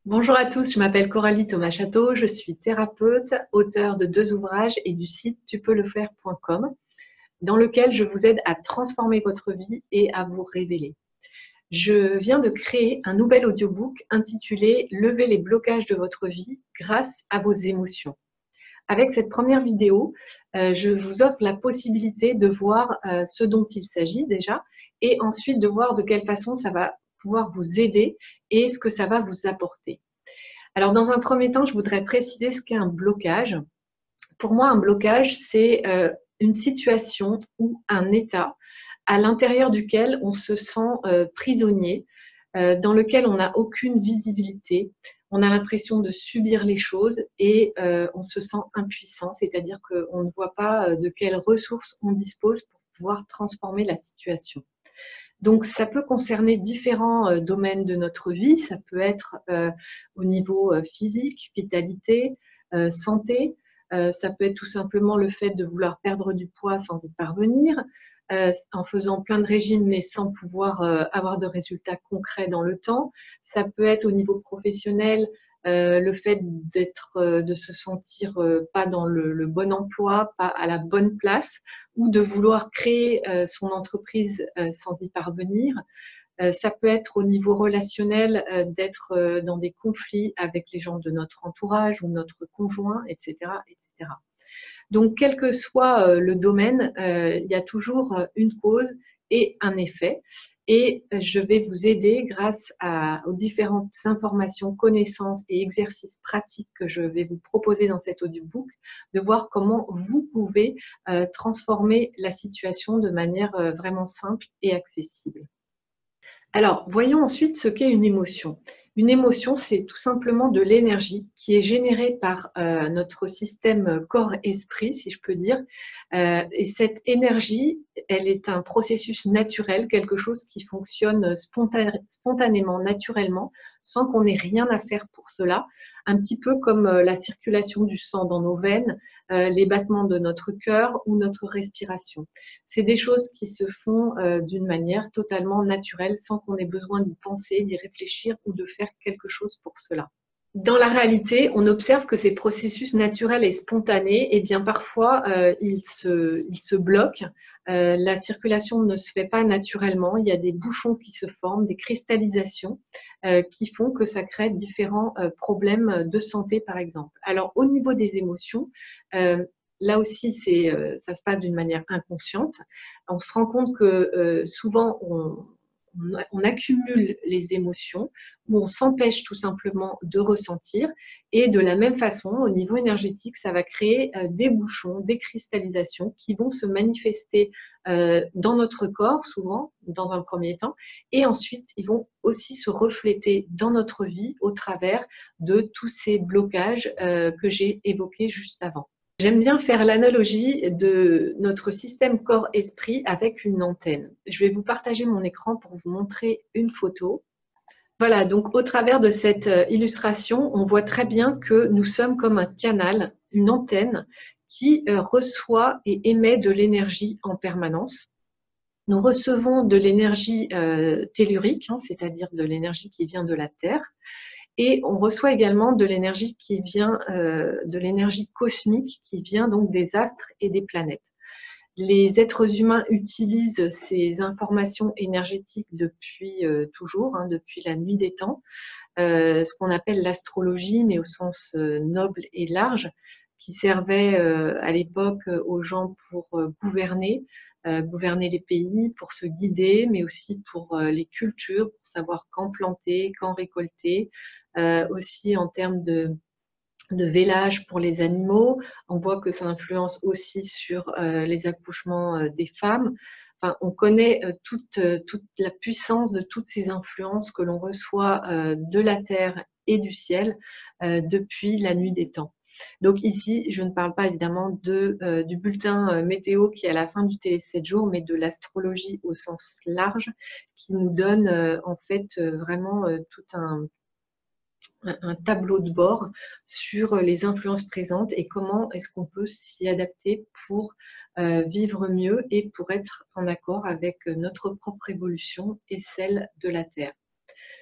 Bonjour à tous, je m'appelle Coralie Thomas-Château, je suis thérapeute, auteure de 2 ouvrages et du site tupeuslefaire.com dans lequel je vous aide à transformer votre vie et à vous révéler. Je viens de créer un nouvel audiobook intitulé Levez les blocages de votre vie grâce à vos émotions. Avec cette première vidéo, je vous offre la possibilité de voir ce dont il s'agit déjà et ensuite de voir de quelle façon ça va pouvoir vous aider et ce que ça va vous apporter. Alors, dans un premier temps, je voudrais préciser ce qu'est un blocage. Pour moi, un blocage, c'est une situation ou un état à l'intérieur duquel on se sent prisonnier, dans lequel on n'a aucune visibilité, on a l'impression de subir les choses et on se sent impuissant, c'est-à-dire qu'on ne voit pas de quelles ressources on dispose pour pouvoir transformer la situation. Donc, ça peut concerner différents domaines de notre vie. Ça peut être au niveau physique, vitalité, santé. Ça peut être tout simplement le fait de vouloir perdre du poids sans y parvenir, en faisant plein de régimes mais sans pouvoir avoir de résultats concrets dans le temps. Ça peut être au niveau professionnel, le fait de se sentir pas dans le bon emploi, pas à la bonne place, ou de vouloir créer son entreprise sans y parvenir. Ça peut être au niveau relationnel, d'être dans des conflits avec les gens de notre entourage ou notre conjoint, etc., etc. Donc, quel que soit le domaine, il y a toujours une cause et un effet. Et je vais vous aider grâce aux différentes informations, connaissances et exercices pratiques que je vais vous proposer dans cet audiobook, de voir comment vous pouvez transformer la situation de manière vraiment simple et accessible. Alors, voyons ensuite ce qu'est une émotion. Une émotion, c'est tout simplement de l'énergie qui est générée par notre système corps-esprit, si je peux dire. Et cette énergie, elle est un processus naturel, quelque chose qui fonctionne spontanément, naturellement, sans qu'on ait rien à faire pour cela. Un petit peu comme la circulation du sang dans nos veines, les battements de notre cœur ou notre respiration. C'est des choses qui se font d'une manière totalement naturelle, sans qu'on ait besoin d'y penser, d'y réfléchir ou de faire quelque chose pour cela. Dans la réalité, on observe que ces processus naturels et spontanés, eh bien parfois, ils se bloquent. La circulation ne se fait pas naturellement. Il y a des bouchons qui se forment, des cristallisations qui font que ça crée différents problèmes de santé, par exemple. Alors, au niveau des émotions, là aussi, ça se passe d'une manière inconsciente. On se rend compte que souvent, on accumule les émotions ou on s'empêche tout simplement de ressentir. Et de la même façon, au niveau énergétique, ça va créer des bouchons, des cristallisations qui vont se manifester dans notre corps, souvent, dans un premier temps. Et ensuite, ils vont aussi se refléter dans notre vie au travers de tous ces blocages que j'ai évoqués juste avant. J'aime bien faire l'analogie de notre système corps-esprit avec une antenne. Je vais vous partager mon écran pour vous montrer une photo. Voilà, donc au travers de cette illustration, on voit très bien que nous sommes comme un canal, une antenne qui reçoit et émet de l'énergie en permanence. Nous recevons de l'énergie tellurique, c'est-à-dire de l'énergie qui vient de la Terre. Et on reçoit également de l'énergie qui vient, de l'énergie cosmique qui vient donc des astres et des planètes. Les êtres humains utilisent ces informations énergétiques depuis toujours, depuis la nuit des temps, ce qu'on appelle l'astrologie, mais au sens noble et large, qui servait à l'époque aux gens pour gouverner les pays, pour se guider, mais aussi pour les cultures, pour savoir quand planter, quand récolter, aussi en termes de vélage pour les animaux. On voit que ça influence aussi sur les accouchements des femmes. Enfin, on connaît toute la puissance de toutes ces influences que l'on reçoit de la terre et du ciel depuis la nuit des temps. Donc ici, je ne parle pas évidemment du bulletin météo qui est à la fin du télé 7 jours, mais de l'astrologie au sens large qui nous donne en fait vraiment tout un tableau de bord sur les influences présentes et comment est-ce qu'on peut s'y adapter pour vivre mieux et pour être en accord avec notre propre évolution et celle de la Terre.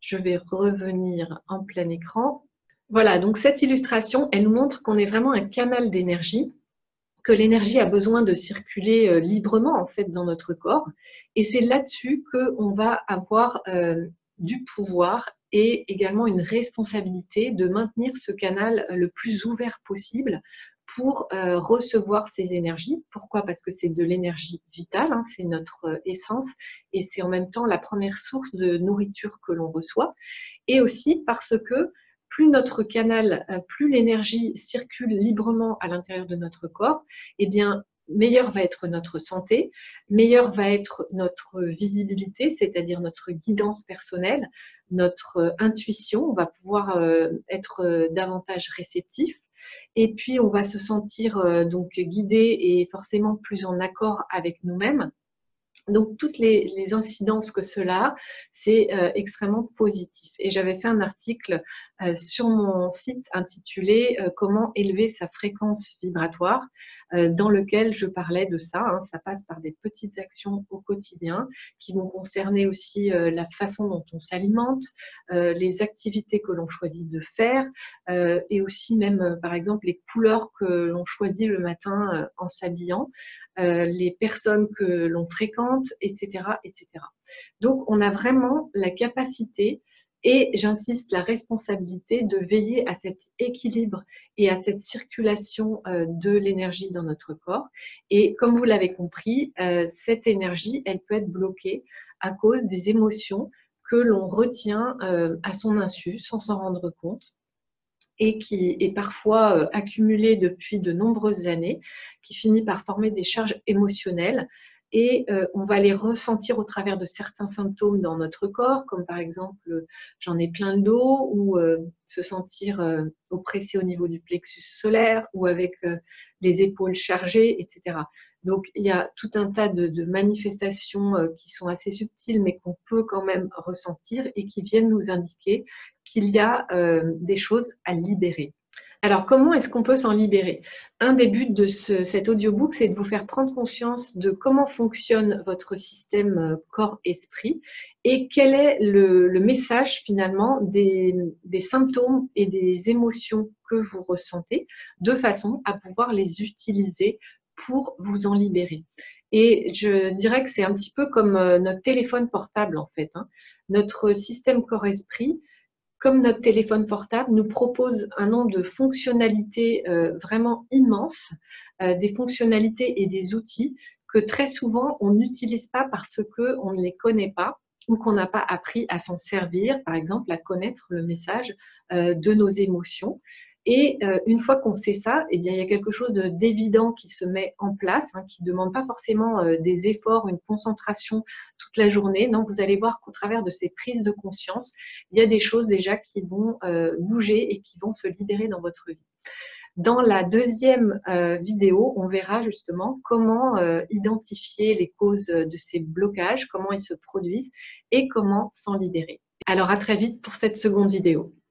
Je vais revenir en plein écran. Voilà, donc cette illustration, elle nous montre qu'on est vraiment un canal d'énergie, que l'énergie a besoin de circuler librement en fait dans notre corps, et c'est là-dessus qu'on va avoir du pouvoir et également une responsabilité de maintenir ce canal le plus ouvert possible pour recevoir ces énergies. Pourquoi? Parce que c'est de l'énergie vitale, hein, c'est notre essence, et c'est en même temps la première source de nourriture que l'on reçoit, et aussi parce que plus notre canal, plus l'énergie circule librement à l'intérieur de notre corps, eh bien, meilleure va être notre santé, meilleure va être notre visibilité, c'est-à-dire notre guidance personnelle, notre intuition, on va pouvoir être davantage réceptif, et puis on va se sentir donc guidé et forcément plus en accord avec nous-mêmes. Donc, toutes les incidences que cela a, c'est extrêmement positif. Et j'avais fait un article sur mon site intitulé Comment élever sa fréquence vibratoire, dans lequel je parlais de ça, hein. Ça passe par des petites actions au quotidien qui vont concerner aussi la façon dont on s'alimente, les activités que l'on choisit de faire, et aussi même, par exemple, les couleurs que l'on choisit le matin en s'habillant. Les personnes que l'on fréquente, etc., etc. Donc, on a vraiment la capacité et, j'insiste, la responsabilité de veiller à cet équilibre et à cette circulation de l'énergie dans notre corps. Et comme vous l'avez compris, cette énergie, elle peut être bloquée à cause des émotions que l'on retient à son insu sans s'en rendre compte, et qui est parfois accumulée depuis de nombreuses années, qui finit par former des charges émotionnelles, et on va les ressentir au travers de certains symptômes dans notre corps, comme par exemple j'en ai plein le dos, ou se sentir oppressé au niveau du plexus solaire, ou avec les épaules chargées, etc. Donc il y a tout un tas de manifestations qui sont assez subtiles, mais qu'on peut quand même ressentir et qui viennent nous indiquer qu'il y a des choses à libérer. Alors, comment est-ce qu'on peut s'en libérer? Un des buts de cet audiobook, c'est de vous faire prendre conscience de comment fonctionne votre système corps-esprit et quel est le message finalement des symptômes et des émotions que vous ressentez, de façon à pouvoir les utiliser pour vous en libérer. Et je dirais que c'est un petit peu comme notre téléphone portable en fait, hein. Notre système corps-esprit, comme notre téléphone portable, nous propose un nombre de fonctionnalités vraiment immenses, des fonctionnalités et des outils que très souvent on n'utilise pas parce qu'on ne les connaît pas ou qu'on n'a pas appris à s'en servir, par exemple à connaître le message de nos émotions. Et une fois qu'on sait ça, eh bien, il y a quelque chose d'évident qui se met en place, hein, qui ne demande pas forcément des efforts, une concentration toute la journée. Non, vous allez voir qu'au travers de ces prises de conscience, il y a des choses déjà qui vont bouger et qui vont se libérer dans votre vie. Dans la deuxième vidéo, on verra justement comment identifier les causes de ces blocages, comment ils se produisent et comment s'en libérer. Alors à très vite pour cette seconde vidéo.